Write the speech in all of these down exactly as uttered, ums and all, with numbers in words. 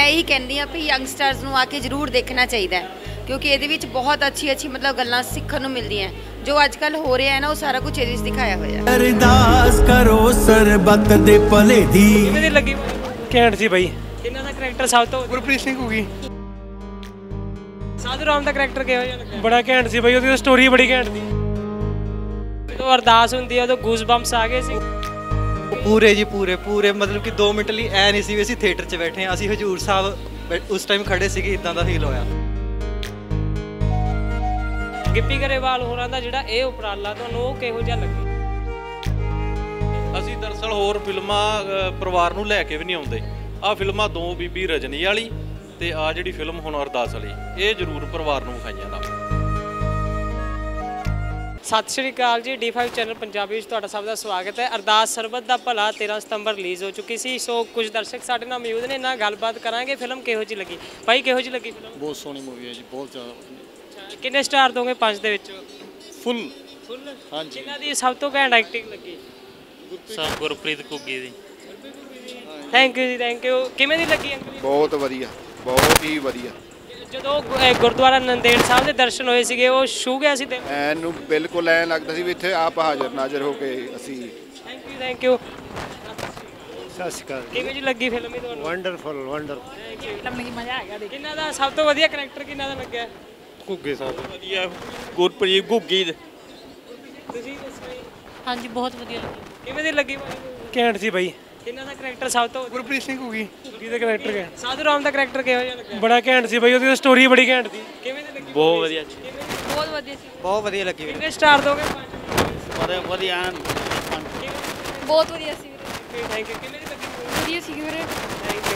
यही कहती हाँ भी यंगस्टर्स नूं आके जरूर देखना चाहिए क्योंकि ये बहुत अच्छी अच्छी मतलब गल्लां सीखण नूं मिलदी हैं। जो अजकल हो रहा है ना वो सारा कुछ ये दिखाया हुआ है। अरदास करो सरबत दे भले दी। किवें लगी घैंट सी बई। किन्ना दा करैक्टर सब तो गुरप्रीत सिंह होगी। साधु राम दा करैक्टर किहो जिहा लगा? बड़ा घैंट सी बई, ओदी स्टोरी बड़ी घैंट थी। तो अरदास हुंदी है तो गूस बम्प्स आ गए सी पूरे जी पूरे पूरे मतलब कि दो मिनट ਲਈ ਐ ਨਹੀਂ ਸੀ ਵੀ ਅਸੀਂ ਥੀਏਟਰ 'ਚ ਬੈਠੇ ਹਾਂ, ਅਸੀਂ ਹਜੂਰ ਸਾਹਿਬ ਉਸ ਟਾਈਮ ਖੜੇ ਸੀਗੇ, ਇਦਾਂ ਦਾ ਫੀਲ ਹੋਇਆ। ਗਿੱਪੀ ਗਰੇਵਾਲ ਹੋਰਾਂ ਦਾ ਜਿਹੜਾ ਇਹ ਉਪਰਾਲਾ ਤੁਹਾਨੂੰ ਉਹ ਕਿਹੋ ਜਿਹਾ ਲੱਗਿਆ? ਅਸੀਂ ਦਰਅਸਲ ਹੋਰ ਫਿਲਮਾਂ ਪਰਿਵਾਰ ਨੂੰ ਲੈ ਕੇ ਵੀ ਨਹੀਂ ਆਉਂਦੇ। ਆਹ ਫਿਲਮਾਂ ਦੋ ਬੀਬੀ ਰਜਨੀ ਵਾਲੀ ਤੇ ਆ ਜਿਹੜੀ ਫਿਲਮ ਹੁਣ ਅਰਦਾਸ ਵਾਲੀ, ਇਹ ਜ਼ਰੂਰ ਪਰਿਵਾਰ ਨੂੰ ਵਿਖਾਈਆਂ ਨਾ। ਸਤਿ ਸ਼੍ਰੀ ਅਕਾਲ ਜੀ, ਡੀ ਫਾਈਵ ਚੈਨਲ ਪੰਜਾਬੀ ਵਿੱਚ ਤੁਹਾਡਾ ਸਭ ਦਾ ਸਵਾਗਤ ਹੈ। ਅਰਦਾਸ ਸਰਬਤ ਦਾ ਭਲਾ ਤੇਰ੍ਹਾਂ ਸਤੰਬਰ ਰਿਲੀਜ਼ ਹੋ ਚੁੱਕੀ ਸੀ। ਸੋ ਕੁਝ ਦਰਸ਼ਕ ਸਾਡੇ ਨਾਲ ਮੌਜੂਦ ਨੇ, ਨਾਲ ਗੱਲਬਾਤ ਕਰਾਂਗੇ। ਫਿਲਮ ਕਿਹੋ ਜਿਹੀ ਲੱਗੀ ਭਾਈ? ਕਿਹੋ ਜਿਹੀ ਲੱਗੀ ਫਿਲਮ? ਬਹੁਤ ਸੋਹਣੀ ਮੂਵੀ ਹੈ ਜੀ, ਬਹੁਤ ਜ਼ਿਆਦਾ। ਕਿੰਨੇ ਸਟਾਰ ਦੋਗੇ ਪੰਜ ਦੇ ਵਿੱਚ? ਫੁੱਲ ਫੁੱਲ। ਹਾਂਜੀ। ਇਹਨਾਂ ਦੀ ਸਭ ਤੋਂ ਘੈਂਟ ਐਕਟਿੰਗ ਲੱਗੀ? ਸਭ ਗੁਰਪ੍ਰੀਤ ਘੁੱਗੀ ਦੀ। ਥੈਂਕ ਯੂ ਜੀ, ਥੈਂਕ ਯੂ। ਕਿਵੇਂ ਦੀ ਲੱਗੀ ਅੰਕਲ? ਬਹੁਤ ਵਧੀਆ, ਬਹੁਤ ਹੀ ਵਧੀਆ। ਜਦੋਂ ਗੁਰਦੁਆਰਾ ਨੰਦੇੜ ਸਾਹਿਬ ਦੇ ਦਰਸ਼ਨ ਹੋਏ ਸੀਗੇ ਉਹ ਛੂਹ ਗਿਆ ਸੀ ਦਿਲ? ਐਨੂੰ ਬਿਲਕੁਲ ਐਂ ਲੱਗਦਾ ਸੀ ਵੀ ਇੱਥੇ ਆਪ ਹਾਜ਼ਰ ਨਾਜ਼ਰ ਹੋ ਕੇ ਅਸੀਂ। Thank you, thank you. ਸਤਿ ਸ਼੍ਰੀ ਅਕਾਲ। ਕਿਵੇਂ ਜੀ ਲੱਗੀ ਫਿਲਮ ਇਹ ਤੁਹਾਨੂੰ? ਵੰਡਰਫੁਲ ਵੰਡਰ ਫਿਲਮ ਕੀ ਮਜ਼ਾ ਆ ਗਿਆ ਦੇਖ। ਕਿੰਨਾ ਦਾ ਸਭ ਤੋਂ ਵਧੀਆ ਕਰੈਕਟਰ ਕਿੰਨਾ ਦਾ ਲੱਗਿਆ? ਘੁੱਗੇ ਸਾਹਿਬ ਵਧੀਆ ਗੁਰਪ੍ਰੀਤ ਘੁੱਗੀ। ਤੁਸੀਂ ਦੱਸੋ ਜੀ। ਹਾਂਜੀ ਬਹੁਤ ਵਧੀਆ ਲੱਗੀ। ਕਿਵੇਂ ਦੀ ਲੱਗੀ? ਘੈਂਟ ਸੀ ਬਾਈ। ਕਿੰਨਾ ਦਾ ਕਰੈਕਟਰ ਸਭ ਤੋਂ? ਗੁਰਪ੍ਰੀਤ ਸਿੰਘ ਹੋਗੀ। ਘੁੱਗੀ ਦਾ ਕਰੈਕਟਰ ਹੈ। ਸਾਧੂ ਰਾਮ ਦਾ ਕਰੈਕਟਰ ਕਿਹੋ ਜਿਹਾ ਲੱਗਾ? ਬੜਾ ਘੈਂਟ ਸੀ ਬਾਈ, ਉਹਦੀ ਸਟੋਰੀ ਬੜੀ ਘੈਂਟ ਸੀ। ਕਿਵੇਂ ਦੀ ਲੱਗੀ? ਬਹੁਤ ਵਧੀਆ। ਬਹੁਤ ਵਧੀਆ ਸੀ। ਬਹੁਤ ਵਧੀਆ ਲੱਗੀ। ਕਿੰਨੇ ਸਟਾਰ ਦੋਗੇ? ਬੜੇ ਵਧੀਆ। ਬਹੁਤ ਵਧੀਆ ਸੀ ਵੀਰੇ। Thank you. ਕਿਵੇਂ ਦੀ ਲੱਗੀ? ਵਧੀਆ ਸੀ ਵੀਰੇ। Thank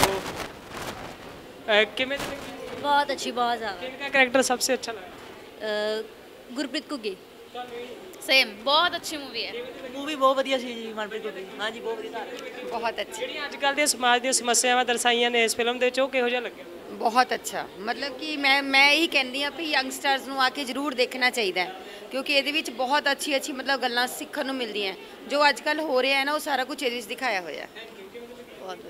you. किमें बहुत अच्छी, बहुत ज़्यादा। किनका कैरेक्टर सबसे अच्छा लगा? गुरप्रीत घुग्गी। सेम बहुत अच्छी मूवी है। मूवी बहुत ਵਧੀਆ ਸੀ ਜੀ ਮਨਪ੍ਰੀਤ ਘੁੱਗੀ। ਹਾਂਜੀ ਬਹੁਤ ਵਧੀਆ। बहुत अच्छी। ਜਿਹੜੀ ਅੱਜ ਕੱਲ੍ਹ ਦੀਆਂ ਸਮਾਜ ਦੀਆਂ ਸਮੱਸਿਆਵਾਂ ਦਰਸਾਈਆਂ ਨੇ ਇਸ ਫਿਲਮ ਦੇ ਵਿੱਚ ਉਹ ਕਿਹੋ ਜਿਹਾ ਲੱਗਿਆ? बहुत अच्छा मतलब कि मैं मैं यही कहती हाँ भी यंगस्टर्स नूं आके जरूर देखना चाहिए क्योंकि ये बहुत अच्छी अच्छी मतलब गल्लां सीखण नूं मिलदी हैं। जो अजकल हो रहा है ना वो सारा कुछ ये दिखाया हुआ है। बहुत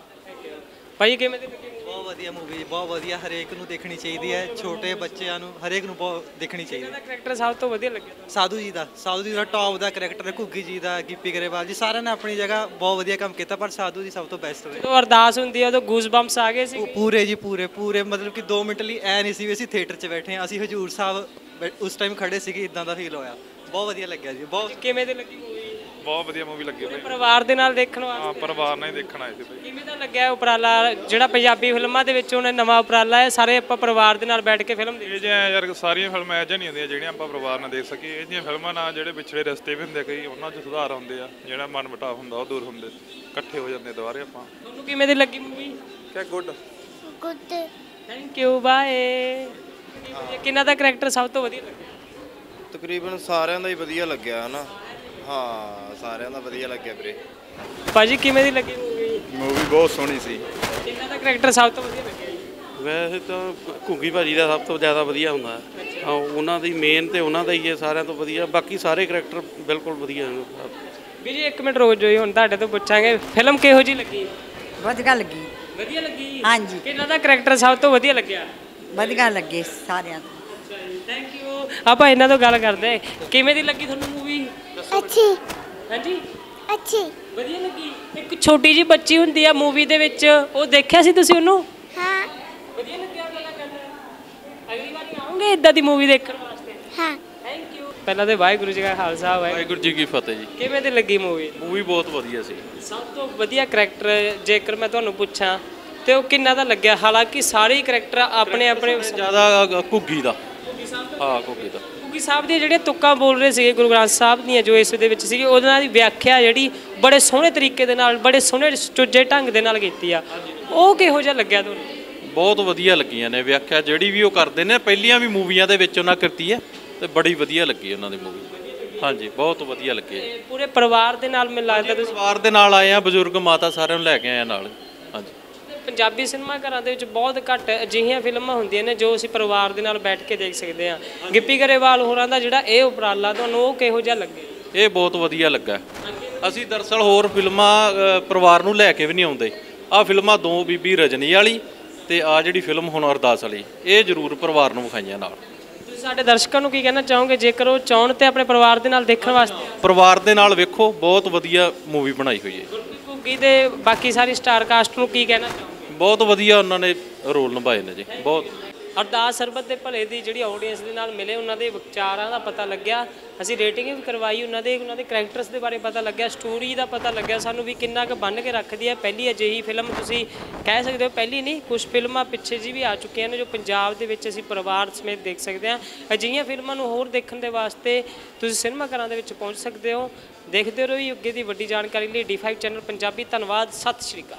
ਭਾਈ ਕਿਵੇਂ ਦੀ ਲੱਗੀ? ਬਹੁਤ ਵਧੀਆ ਮੂਵੀ, ਬਹੁਤ ਵਧੀਆ। ਹਰੇਕ ਨੂੰ ਦੇਖਣੀ ਚਾਹੀਦੀ ਹੈ, ਛੋਟੇ ਬੱਚਿਆਂ ਨੂੰ ਹਰੇਕ ਨੂੰ ਬਹੁਤ ਦੇਖਣੀ ਚਾਹੀਦੀ ਇਹਦਾ ਹੈ। ਕਰੈਕਟਰ ਸਭ ਤੋਂ ਵਧੀਆ ਲੱਗਿਆ? ਸਾਧੂ ਜੀ ਦਾ, ਸਾਧੂ ਜੀ ਦਾ ਟੌਪ ਦਾ ਕਰੈਕਟਰ, ਘੁੱਗੀ ਜੀ ਦਾ, ਗਿੱਪੀ ਗਰੇਵਾਲ ਜੀ, ਸਾਰਿਆਂ ਨੇ ਆਪਣੀ ਜਗ੍ਹਾ ਬਹੁਤ ਵਧੀਆ ਕੰਮ ਕੀਤਾ, ਪਰ ਸਾਧੂ ਜੀ ਸਭ ਤੋਂ ਬੈਸਟ ਹੋਏ। ਜਦੋਂ ਅਰਦਾਸ ਹੁੰਦੀ ਹੈ ਉਦੋਂ ਗੂਸ ਬੰਪਸ ਆ ਗਏ ਸੀ? ਪੂਰੇ ਜੀ ਪੂਰੇ ਪੂਰੇ ਮਤਲਬ ਕਿ ਦੋ ਮਿੰਟ ਲਈ ਐ ਨਹੀਂ ਸੀ ਵੀ ਅਸੀਂ ਥੀਏਟਰ 'ਚ ਬੈਠੇ ਹਾਂ, ਅਸੀਂ ਹਜੂਰ ਸਾਹਿਬ ਉਸ ਟਾਈਮ ਖੜੇ ਸੀਗੇ, ਇਦਾਂ ਦਾ ਫੀਲ ਹੋਇਆ। ਬਹੁਤ ਵਧੀਆ ਲੱਗਿਆ ਜੀ। ਬਹੁਤ ਕਿਵੇਂ ਦੀ ਲੱਗੀ ਮੂਵੀ? ਬਹੁਤ ਵਧੀਆ ਮੂਵੀ ਲੱਗੀ ਬਾਈ। ਪਰਿਵਾਰ ਦੇ ਨਾਲ ਦੇਖਣ ਵਾਸਤੇ? ਹਾਂ, ਪਰਿਵਾਰ ਨਾਲ ਹੀ ਦੇਖਣ ਆਏ ਸੀ ਬਾਈ। ਕਿਵੇਂ ਦਾ ਲੱਗਿਆ ਉਪਰਾਲਾ ਜਿਹੜਾ ਪੰਜਾਬੀ ਫਿਲਮਾਂ ਦੇ ਵਿੱਚ ਉਹਨੇ ਨਵਾਂ ਉਪਰਾਲਾ ਹੈ, ਸਾਰੇ ਆਪਾਂ ਪਰਿਵਾਰ ਦੇ ਨਾਲ ਬੈਠ ਕੇ ਫਿਲਮ ਇਹ ਜਿਹਾ ਯਾਰ ਸਾਰੀਆਂ ਫਿਲਮਾਂ ਇਹੋ ਜਿਹੀਆਂ ਨਹੀਂ ਹੁੰਦੀਆਂ ਜਿਹੜੀਆਂ ਆਪਾਂ ਪਰਿਵਾਰ ਨਾਲ ਦੇਖ ਸਕੀਏ। ਇਹ ਜਿਹੀਆਂ ਫਿਲਮਾਂ ਨਾਲ ਜਿਹੜੇ ਵਿਛੜੇ ਰਸਤੇ ਵੀ ਹੁੰਦੇ ਕਈ, ਉਹਨਾਂ 'ਚ ਸੁਧਾਰ ਹੁੰਦੇ ਆ, ਜਿਹੜਾ ਮਨ ਮੁਟਾਵ ਹੁੰਦਾ ਉਹ ਦੂਰ ਹੁੰਦੇ, ਇਕੱਠੇ ਹੋ ਜਾਂਦੇ ਦੁਬਾਰੇ ਆਪਾਂ। ਤੁਹਾਨੂੰ ਕਿਵੇਂ ਦੀ ਲੱਗੀ ਮੂਵੀ? ਕਿਆ good good. Thank you, bye. ਕਿੰਨਾ ਦਾ ਕਰੈਕਟਰ ਸਭ ਤੋਂ ਵਧੀਆ ਲੱਗਿਆ? ਤਕਰੀਬਨ ਸਾਰਿਆਂ ਦਾ ਹੀ ਵਧੀਆ ਲੱਗਿਆ ਹੈ ਨਾ। ਹਾਂ, ਸਾਰਿਆਂ ਦਾ ਵਧੀਆ ਲੱਗਿਆ ਵੀਰੇ। ਭਾਜੀ ਕਿਵੇਂ ਦੀ ਲੱਗੀ ਮੂਵੀ? ਮੂਵੀ ਬਹੁਤ ਸੋਹਣੀ ਸੀ। ਕਿੰਨਾ ਦਾ ਕਰੈਕਟਰ ਸਭ ਤੋਂ ਵਧੀਆ ਲੱਗਿਆ? ਵੈਸੇ ਤਾਂ ਘੁੱਗੀ ਭਾਜੀ ਦਾ ਸਭ ਤੋਂ ਜ਼ਿਆਦਾ ਵਧੀਆ ਹੁੰਦਾ ਹਾਂ, ਉਹਨਾਂ ਦੀ ਮੇਨ ਤੇ ਉਹਨਾਂ ਦਾ ਹੀ ਹੈ ਸਾਰਿਆਂ ਤੋਂ ਵਧੀਆ। ਬਾਕੀ ਸਾਰੇ ਕਰੈਕਟਰ ਬਿਲਕੁਲ ਵਧੀਆ ਹਨ। ਵੀਰ ਜੀ ਇੱਕ ਮਿੰਟ ਰੋਕ ਜਾਓ, ਹੁਣ ਤੁਹਾਡੇ ਤੋਂ ਪੁੱਛਾਂਗੇ ਫਿਲਮ ਕਿਹੋ ਜਿਹੀ ਲੱਗੀ? ਵਧੀਆ ਲੱਗੀ। ਵਧੀਆ ਲੱਗੀ? ਹਾਂਜੀ। ਕਿੰਨਾ ਦਾ ਕਰੈਕਟਰ ਸਭ ਤੋਂ ਵਧੀਆ ਲੱਗਿਆ? ਵਧੀਆ ਲੱਗੇ ਸਾਰਿਆਂ ਤੋਂ। Thank you. ਆਪਾਂ ਇਹਨਾਂ ਤੋਂ ਗੱਲ ਕਰਦੇ, ਕਿਵੇਂ ਦੀ ਲੱਗੀ ਤੁਹਾਨੂੰ ਮੂਵੀ? अच्छी। ਹਾਂਜੀ अच्छी। ਵਧੀਆ ਲੱਗੀ। ਇੱਕ ਛੋਟੀ ਜੀ ਬੱਚੀ ਹੁੰਦੀ ਆ ਮੂਵੀ ਦੇ ਵਿੱਚ, ਉਹ ਦੇਖਿਆ ਸੀ ਤੁਸੀਂ ਉਹਨੂੰ? हाँ ਵਧੀਆ ਲੱਗਿਆ ਗੱਲਾਂ ਕਰਨਾ? ਅਗਲੀ ਵਾਰੀ ਆਉਂਗੇ ਇਦਾਂ ਦੀ ਮੂਵੀ ਦੇਖਣ ਵਾਸਤੇ? हाँ। Thank you. ਪਹਿਲਾਂ ਤੇ ਵਾਹਿਗੁਰੂ ਜੀ ਕਾ ਖਾਲਸਾ ਵਾਹਿਗੁਰੂ ਜੀ ਕੀ ਫਤਿਹ ਜੀ। ਕਿਵੇਂ ਦੀ ਲੱਗੀ ਮੂਵੀ? ਮੂਵੀ ਬਹੁਤ ਵਧੀਆ ਸੀ। ਸਭ ਤੋਂ ਵਧੀਆ ਕਰੈਕਟਰ ਜੇਕਰ ਮੈਂ ਤੁਹਾਨੂੰ ਪੁੱਛਾਂ ਤੇ ਉਹ ਕਿੰਨਾ ਦਾ ਲੱਗਿਆ? ਹਾਲਾਂਕਿ ਸਾਰੇ ਹੀ ਕਰੈਕਟਰ ਆਪਣੇ ਆਪਣੇ ਜ਼ਿਆਦਾ ਘੁੱਗੀ ਦਾ। ਹਾਂ, ਘੁੱਗੀ ਦਾ। ਘੁੱਗੀ ਸਾਹਿਬ ਦੀਆਂ ਜਿਹੜੀਆਂ ਤੁੱਕਾਂ ਬੋਲ ਰਹੇ ਸੀਗੇ ਗੁਰੂ ਗ੍ਰੰਥ ਸਾਹਿਬ ਦੀਆਂ ਜੋ ਇਸ ਦੇ ਵਿੱਚ ਸੀਗੀ, ਉਹਦੇ ਨਾਲ ਦੀ ਵਿਆਖਿਆ ਜਿਹੜੀ ਬੜੇ ਸੋਹਣੇ ਤਰੀਕੇ ਦੇ ਨਾਲ, ਬੜੇ ਸੋਹਣੇ ਸੁਚੱਜੇ ਢੰਗ ਦੇ ਨਾਲ ਕੀਤੀ ਆ, ਉਹ ਕਿਹੋ ਜਿਹਾ ਲੱਗਿਆ ਤੁਹਾਨੂੰ? ਬਹੁਤ ਵਧੀਆ ਲੱਗੀਆਂ ਨੇ ਵਿਆਖਿਆ ਜਿਹੜੀ ਵੀ ਉਹ ਕਰਦੇ ਨੇ, ਪਹਿਲੀਆਂ ਵੀ ਮੂਵੀਆਂ ਦੇ ਵਿੱਚ ਉਹਨਾਂ ਕੀਤੀ ਹੈ ਤੇ ਬੜੀ ਵਧੀਆ ਲੱਗੀ ਉਹਨਾਂ ਦੀ ਮੂਵੀ। ਹਾਂਜੀ, ਬਹੁਤ ਵਧੀਆ ਲੱਗੀ। ਪੂਰੇ ਪਰਿਵਾਰ ਦੇ ਨਾਲ ਮੈਨੂੰ ਲੱਗਦਾ ਤੁਸੀਂ ਪਰਿਵਾਰ ਦੇ ਨਾਲ ਆਏ ਆ, ਬਜ਼ੁਰਗ ਮਾਤਾ ਸਾਰਿਆਂ ਨੂੰ ਲੈ ਕੇ ਆਏ ਆ ਨਾਲ। ਹਾਂਜੀ। ਪੰਜਾਬੀ ਸਿਨੇਮਾ ਘਰਾਂ ਦੇ ਵਿੱਚ ਬਹੁਤ ਘੱਟ ਅਜਿਹੀਆਂ ਫਿਲਮਾਂ ਹੁੰਦੀਆਂ ਨੇ ਜੋ ਅਸੀਂ ਪਰਿਵਾਰ ਦੇ ਨਾਲ ਬੈਠ ਕੇ ਦੇਖ ਸਕਦੇ ਹਾਂ। ਗਿੱਪੀ ਗਰੇਵਾਲ ਹੋਰਾਂ ਦਾ ਜਿਹੜਾ ਇਹ ਉਪਰਾਲਾ ਤੁਹਾਨੂੰ ਉਹ ਕਿਹੋ ਜਿਹਾ ਲੱਗਿਆ? ਇਹ ਬਹੁਤ ਵਧੀਆ ਲੱਗਾ। ਅਸੀਂ ਦਰਅਸਲ ਹੋਰ ਫਿਲਮਾਂ ਪਰਿਵਾਰ ਨੂੰ ਲੈ ਕੇ ਵੀ ਨਹੀਂ ਆਉਂਦੇ। ਆਹ ਫਿਲਮਾਂ ਦੋ ਬੀਬੀ ਰਜਨੀ ਵਾਲੀ ਤੇ ਆ ਜਿਹੜੀ ਫਿਲਮ ਹੁਣ ਅਰਦਾਸ ਵਾਲੀ ਇਹ ਜ਼ਰੂਰ ਪਰਿਵਾਰ ਨੂੰ ਵਿਖਾਈਆਂ ਨਾਲ। ਤੁਸੀਂ ਸਾਡੇ ਦਰਸ਼ਕਾਂ ਨੂੰ ਕੀ ਕਹਿਣਾ ਚਾਹੋਗੇ ਜੇਕਰ ਉਹ ਚਾਹਣ ਤੇ ਆਪਣੇ ਪਰਿਵਾਰ ਦੇ ਨਾਲ ਦੇਖਣ ਵਾਸਤੇ? ਪਰਿਵਾਰ ਦੇ ਨਾਲ ਵੇਖੋ, ਬਹੁਤ ਵਧੀਆ ਮੂਵੀ ਬਣਾਈ ਹੋਈ ਹੈ। ਘੁੱਗੀ ਤੇ ਬਾਕੀ ਸਾਰੀ ਸਟਾਰ ਕਾਸਟ ਨੂੰ ਕੀ ਕਹਿਣਾ ਚਾਹੋਗੇ? ਬਹੁਤ ਵਧੀਆ ਉਹਨਾਂ ਨੇ ਰੋਲ ਨਿਭਾਏ ਨੇ ਜੀ, ਬਹੁਤ। ਅਰਦਾਸ ਸਰਬਤ ਦੇ ਭਲੇ ਦੀ ਜਿਹੜੀ ਆਡੀਅנס ਦੇ ਨਾਲ ਮਿਲੇ, ਉਹਨਾਂ ਦੇ ਵਿਚਾਰਾਂ ਦਾ ਪਤਾ ਲੱਗਿਆ, ਅਸੀਂ ਰੇਟਿੰਗ ਵੀ ਕਰਵਾਈ, ਉਹਨਾਂ ਦੇ ਉਹਨਾਂ ਦੇ ਕਰੈਕਟਰਸ ਦੇ ਬਾਰੇ ਪਤਾ ਲੱਗਿਆ, ਸਟੋਰੀ ਦਾ ਪਤਾ ਲੱਗਿਆ ਸਾਨੂੰ ਵੀ ਕਿੰਨਾ ਕੁ ਬੰਨ੍ਹ ਕੇ ਰੱਖਦੀ ਹੈ। ਪਹਿਲੀ ਅਜਿਹੀ ਫਿਲਮ ਤੁਸੀਂ ਕਹਿ ਸਕਦੇ ਹੋ, ਪਹਿਲੀ ਨਹੀਂ, ਕੁਝ ਫਿਲਮਾਂ ਪਿੱਛੇ ਜੀ ਵੀ ਆ ਚੁੱਕੀਆਂ ਨੇ ਜੋ ਪੰਜਾਬ ਦੇ ਵਿੱਚ ਅਸੀਂ ਪਰਿਵਾਰ ਸਮੇਤ ਦੇਖ ਸਕਦੇ ਹਾਂ। ਅਜਿਹੀਆਂ ਫਿਲਮਾਂ ਨੂੰ ਹੋਰ ਦੇਖਣ ਦੇ ਵਾਸਤੇ ਤੁਸੀਂ ਸਿਨੇਮਾ ਘਰਾਂ ਦੇ ਵਿੱਚ ਪਹੁੰਚ ਸਕਦੇ ਹੋ। ਦੇਖਦੇ ਰਹੋ ਅੱਗੇ ਦੀ ਵੱਡੀ ਜਾਣਕਾਰੀ ਲਈ ਡੀ ਫਾਈਵ ਚੈਨਲ ਪੰਜਾਬੀ। ਧੰਨਵਾਦ, ਸਤਿ ਸ਼੍ਰੀ ਅਕਾਲ।